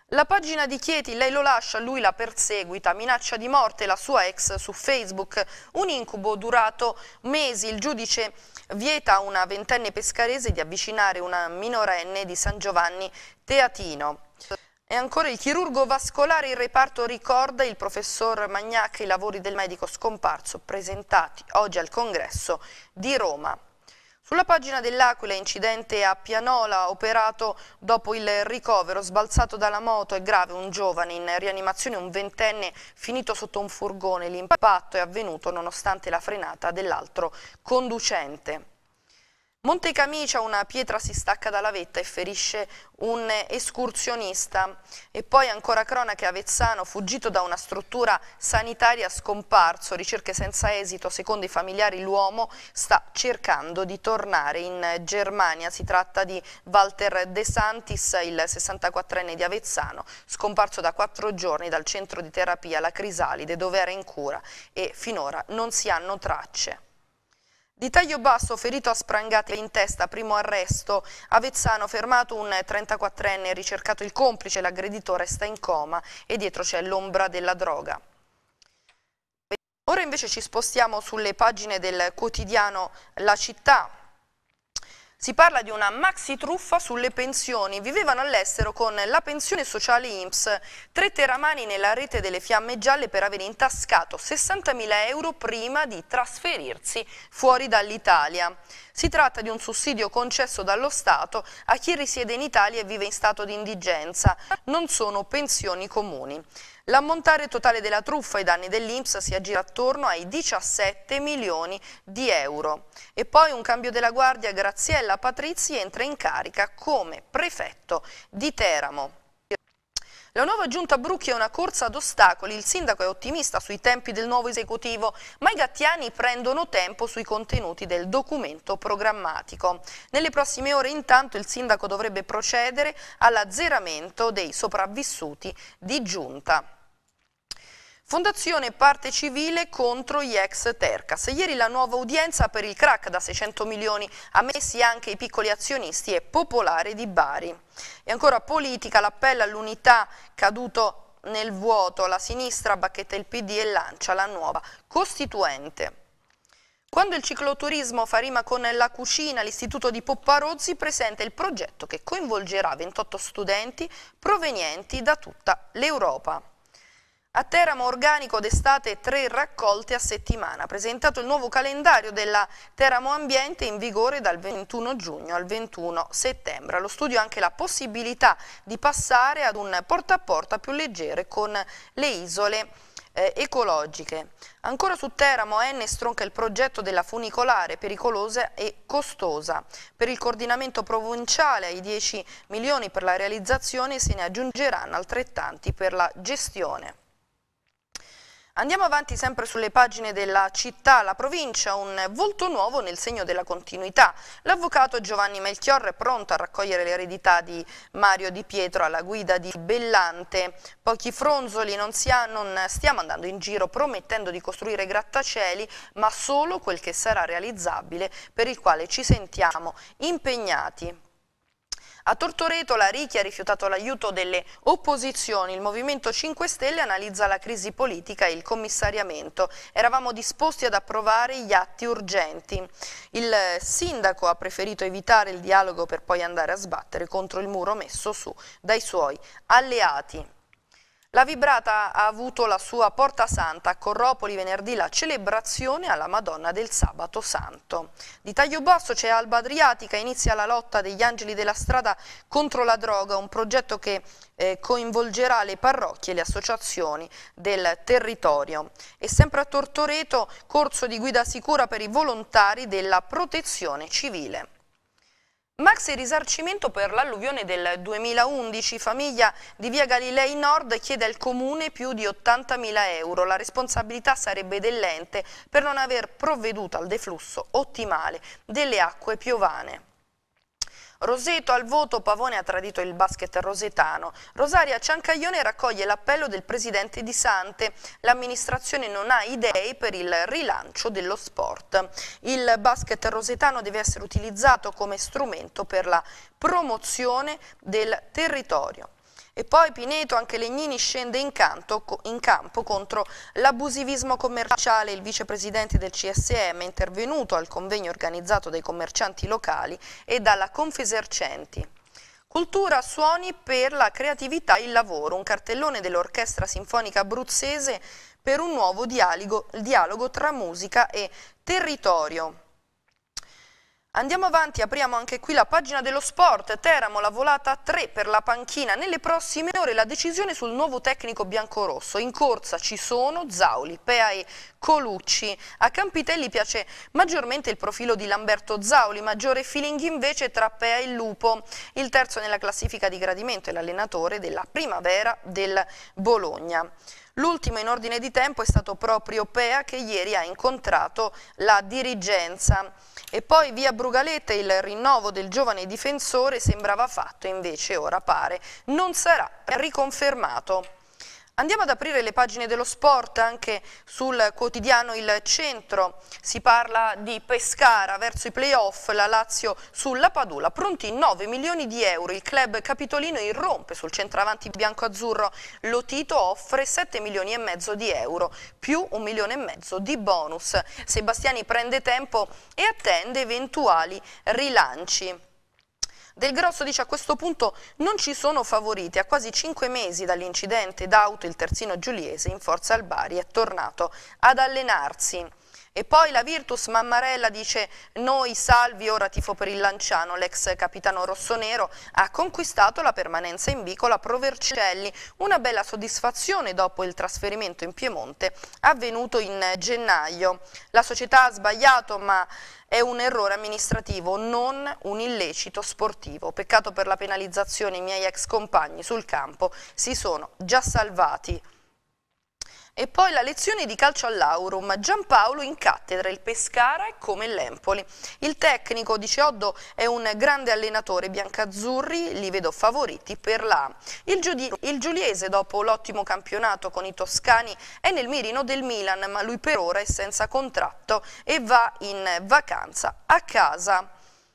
La pagina di Chieti, lei lo lascia, lui la perseguita, minaccia di morte la sua ex su Facebook, un incubo durato mesi, il giudice vieta a una ventenne pescarese di avvicinare una minorenne di San Giovanni Teatino. E ancora il chirurgo vascolare, il reparto ricorda il professor Magnac e i lavori del medico scomparso presentati oggi al congresso di Roma. Sulla pagina dell'Aquila, incidente a Pianola, operato dopo il ricovero, sbalzato dalla moto, è grave un giovane, in rianimazione un ventenne finito sotto un furgone, l'impatto è avvenuto nonostante la frenata dell'altro conducente. Montecamicia, una pietra si stacca dalla vetta e ferisce un escursionista. E poi ancora cronache, Avezzano, fuggito da una struttura sanitaria scomparso, ricerche senza esito, secondo i familiari l'uomo sta cercando di tornare in Germania. Si tratta di Walter De Santis, il 64enne di Avezzano, scomparso da 4 giorni dal centro di terapia La Crisalide, dove era in cura, e finora non si hanno tracce. Di taglio basso, ferito a sprangate in testa, primo arresto. Avezzano, fermato un 34enne, ricercato il complice, l'aggredito resta in coma e dietro c'è l'ombra della droga. Ora invece ci spostiamo sulle pagine del quotidiano La Città. Si parla di una maxi truffa sulle pensioni. Vivevano all'estero con la pensione sociale INPS, 3 teramani nella rete delle Fiamme Gialle per aver intascato 60.000 euro prima di trasferirsi fuori dall'Italia. Si tratta di un sussidio concesso dallo Stato a chi risiede in Italia e vive in stato di indigenza. Non sono pensioni comuni. L'ammontare totale della truffa ai danni dell'INPS si aggira attorno ai 17 milioni di euro. E poi un cambio della guardia, Graziella Patrizi entra in carica come prefetto di Teramo. La nuova giunta Brucchi è una corsa ad ostacoli, il sindaco è ottimista sui tempi del nuovo esecutivo, ma i gattiani prendono tempo sui contenuti del documento programmatico. Nelle prossime ore intanto il sindaco dovrebbe procedere all'azzeramento dei sopravvissuti di giunta. Fondazione Parte Civile contro gli ex Tercas. Ieri la nuova udienza per il crack da 600 milioni, ammessi anche i piccoli azionisti e Popolare di Bari. E ancora politica, l'appello all'unità caduto nel vuoto, la sinistra bacchetta il PD e lancia la nuova Costituente. Quando il cicloturismo fa rima con la cucina, l'Istituto di Popparozzi presenta il progetto che coinvolgerà 28 studenti provenienti da tutta l'Europa. A Teramo, organico d'estate, 3 raccolte a settimana. Presentato il nuovo calendario della Teramo Ambiente in vigore dal 21 giugno al 21 settembre. Allo studio anche la possibilità di passare ad un porta a porta più leggero con le isole ecologiche. Ancora su Teramo, Enne stronca il progetto della funicolare, pericolosa e costosa. Per il coordinamento provinciale ai 10 milioni per la realizzazione se ne aggiungeranno altrettanti per la gestione. Andiamo avanti sempre sulle pagine della Città, la provincia, un volto nuovo nel segno della continuità. L'avvocato Giovanni Melchiorre è pronto a raccogliere l'eredità di Mario Di Pietro alla guida di Bellante. Pochi fronzoli, non stiamo andando in giro promettendo di costruire grattacieli, ma solo quel che sarà realizzabile, per il quale ci sentiamo impegnati. A Tortoreto la Ricchi ha rifiutato l'aiuto delle opposizioni, il Movimento 5 Stelle analizza la crisi politica e il commissariamento. Eravamo disposti ad approvare gli atti urgenti. Il sindaco ha preferito evitare il dialogo per poi andare a sbattere contro il muro messo su dai suoi alleati. La Vibrata ha avuto la sua Porta Santa a Corropoli venerdì, la celebrazione alla Madonna del Sabato Santo. Di taglio basso c'è Alba Adriatica, inizia la lotta degli Angeli della Strada contro la droga, un progetto che coinvolgerà le parrocchie e le associazioni del territorio. E sempre a Tortoreto, corso di guida sicura per i volontari della Protezione Civile. Maxi risarcimento per l'alluvione del 2011, famiglia di via Galilei Nord chiede al comune più di 80.000 euro, la responsabilità sarebbe dell'ente per non aver provveduto al deflusso ottimale delle acque piovane. Roseto al voto, Pavone ha tradito il basket rosetano. Rosaria Ciancaglione raccoglie l'appello del presidente Di Sante. L'amministrazione non ha idee per il rilancio dello sport. Il basket rosetano deve essere utilizzato come strumento per la promozione del territorio. E poi Pineto, anche Legnini scende in campo contro l'abusivismo commerciale. Il vicepresidente del CSM è intervenuto al convegno organizzato dai commercianti locali e dalla Confesercenti. Cultura, suoni per la creatività e il lavoro, un cartellone dell'Orchestra Sinfonica Abruzzese per un nuovo dialogo tra musica e territorio. Andiamo avanti, apriamo anche qui la pagina dello sport. Teramo la volata a 3 per la panchina. Nelle prossime ore la decisione sul nuovo tecnico biancorosso. In corsa ci sono Zauli, Pea e Colucci. A Campitelli piace maggiormente il profilo di Lamberto Zauli, maggiore feeling invece tra Pea e Lupo. Il terzo nella classifica di gradimento è l'allenatore della Primavera del Bologna. L'ultimo in ordine di tempo è stato proprio Pea, che ieri ha incontrato la dirigenza. E poi via Brugaletta il rinnovo del giovane difensore sembrava fatto, invece ora pare non sarà riconfermato. Andiamo ad aprire le pagine dello sport anche sul quotidiano Il Centro. Si parla di Pescara verso i playoff, la Lazio sulla Padula, pronti 9 milioni di euro. Il club capitolino irrompe sul centravanti bianco-azzurro. Lotito offre 7 milioni e mezzo di euro, più 1,5 milioni di bonus. Sebastiani prende tempo e attende eventuali rilanci. Del Grosso dice: a questo punto non ci sono favoriti. A quasi 5 mesi dall'incidente d'auto il terzino giuliese in forza al Bari è tornato ad allenarsi. E poi la Virtus Mammarella dice: noi salvi, ora tifo per il Lanciano. L'ex capitano rossonero ha conquistato la permanenza in B con la Pro Vercelli, una bella soddisfazione dopo il trasferimento in Piemonte avvenuto in gennaio. La società ha sbagliato, ma è un errore amministrativo, non un illecito sportivo. Peccato per la penalizzazione, i miei ex compagni sul campo si sono già salvati. E poi la lezione di calcio all'Aurum, Giampaolo in cattedra, il Pescara è come l'Empoli. Il tecnico, dice Oddo, è un grande allenatore, biancazzurri li vedo favoriti per la. Il giuliese, dopo l'ottimo campionato con i toscani, è nel mirino del Milan, ma lui per ora è senza contratto e va in vacanza a casa.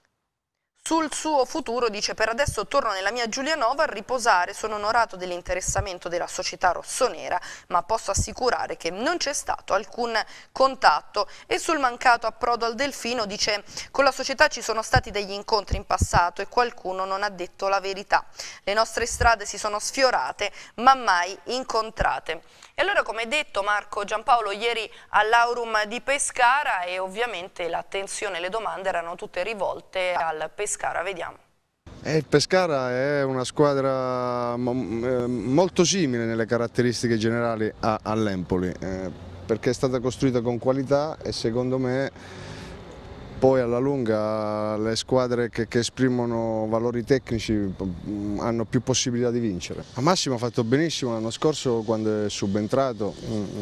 Sul suo futuro dice: per adesso torno nella mia Giulianova a riposare, sono onorato dell'interessamento della società rossonera, ma posso assicurare che non c'è stato alcun contatto. E sul mancato approdo al Delfino dice: con la società ci sono stati degli incontri in passato e qualcuno non ha detto la verità. Le nostre strade si sono sfiorate ma mai incontrate. E allora, come detto, Marco Giampaolo ieri all'Aurum di Pescara, e ovviamente l'attenzione e le domande erano tutte rivolte al Pescara. Vediamo. Il Pescara è una squadra molto simile nelle caratteristiche generali all'Empoli, perché è stata costruita con qualità e secondo me poi alla lunga le squadre che esprimono valori tecnici hanno più possibilità di vincere. Massimo ha fatto benissimo l'anno scorso quando è subentrato,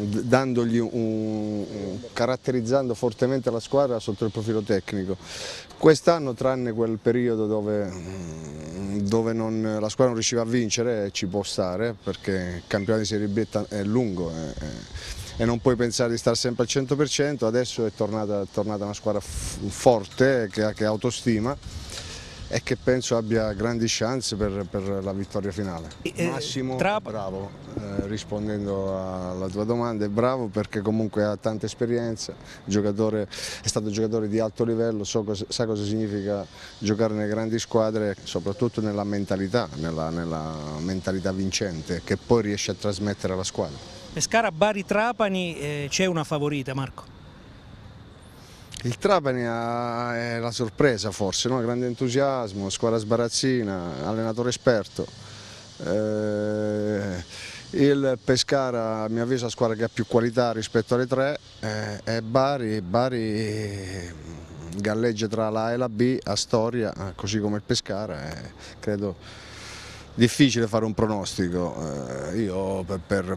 caratterizzando fortemente la squadra sotto il profilo tecnico. Quest'anno, tranne quel periodo dove la squadra non riusciva a vincere, ci può stare perché il campionato di Serie B è lungo e non puoi pensare di stare sempre al 100%, adesso è tornata una squadra forte, che ha autostima e che penso abbia grandi chance per la vittoria finale. Massimo, bravo, rispondendo alla tua domanda, è bravo perché comunque ha tanta esperienza, è stato giocatore di alto livello, sa cosa significa giocare nelle grandi squadre, soprattutto nella mentalità vincente che poi riesce a trasmettere alla squadra. Pescara, Bari, Trapani, c'è una favorita, Marco? Il Trapani è la sorpresa forse, no? Grande entusiasmo, squadra sbarazzina, allenatore esperto. Il Pescara, a mio avviso, è la squadra che ha più qualità rispetto alle tre, e Bari galleggia tra la A e la B a storia, così come il Pescara, credo difficile fare un pronostico. Io per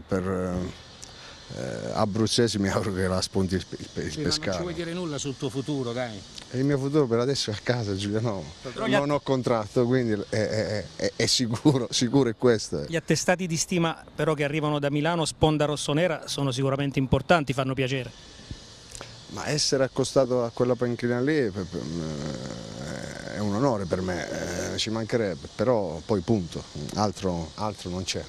abruzzesi mi auguro che la spunti il Pescara. Non ci vuoi dire nulla sul tuo futuro, dai? Il mio futuro per adesso è a casa, Giulianova. Non ho contratto, quindi è sicuro è questo. Gli attestati di stima però che arrivano da Milano, sponda rossonera, sono sicuramente importanti, fanno piacere. Ma essere accostato a quella panchina lì è un onore per me. ci mancherebbe, però poi punto, altro non c'è.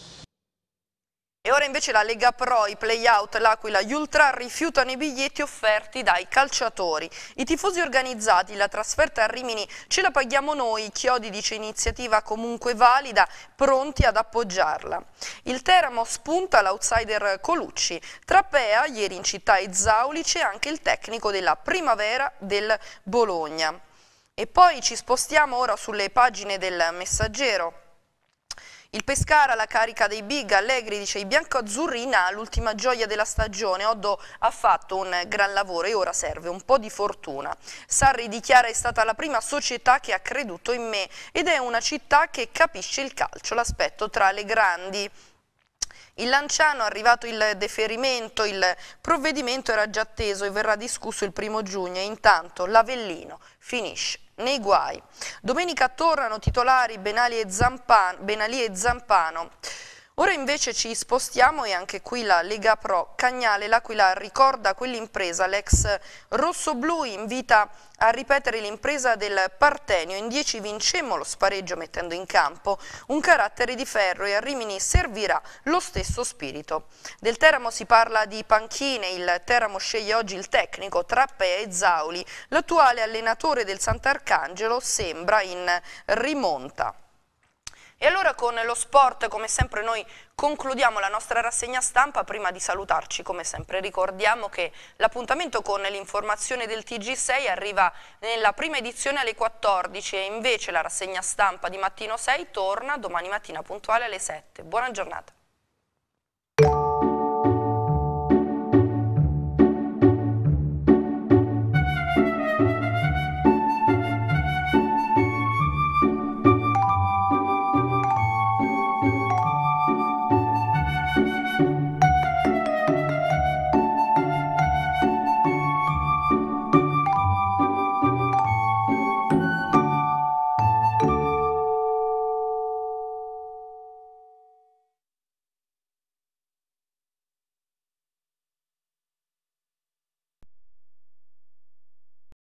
E ora invece la Lega Pro, i play-out, l'Aquila, gli Ultra rifiutano i biglietti offerti dai calciatori. I tifosi organizzati, la trasferta a Rimini ce la paghiamo noi, Chiodi dice iniziativa comunque valida, pronti ad appoggiarla. Il Teramo spunta l'outsider Colucci. Trappea, ieri in città Ezauli, c'è anche il tecnico della Primavera del Bologna. E poi ci spostiamo ora sulle pagine del Messaggero. Il Pescara, la carica dei big, Allegri dice i biancoazzurri in A, l'ultima gioia della stagione, Oddo ha fatto un gran lavoro e ora serve un po' di fortuna. Sarri dichiara è stata la prima società che ha creduto in me ed è una città che capisce il calcio, l'aspetto tra le grandi. Il Lanciano, è arrivato il deferimento, il provvedimento era già atteso e verrà discusso il 1° giugno e intanto l'Avellino finisce nei guai. Domenica tornano titolari Benali e Zampano. Ora invece ci spostiamo e anche qui la Lega Pro, Cagnale, l'Aquila ricorda quell'impresa, l'ex rossoblu invita a ripetere l'impresa del Partenio, in 10 vincemmo lo spareggio mettendo in campo un carattere di ferro e a Rimini servirà lo stesso spirito. Del Teramo si parla di panchine, il Teramo sceglie oggi il tecnico Trappea e Zauli, l'attuale allenatore del Sant'Arcangelo sembra in rimonta. E allora con lo sport, come sempre, noi concludiamo la nostra rassegna stampa. Prima di salutarci, come sempre, ricordiamo che l'appuntamento con l'informazione del TG6 arriva nella prima edizione alle 14 e invece la rassegna stampa di Mattino 6 torna domani mattina puntuale alle 7. Buona giornata.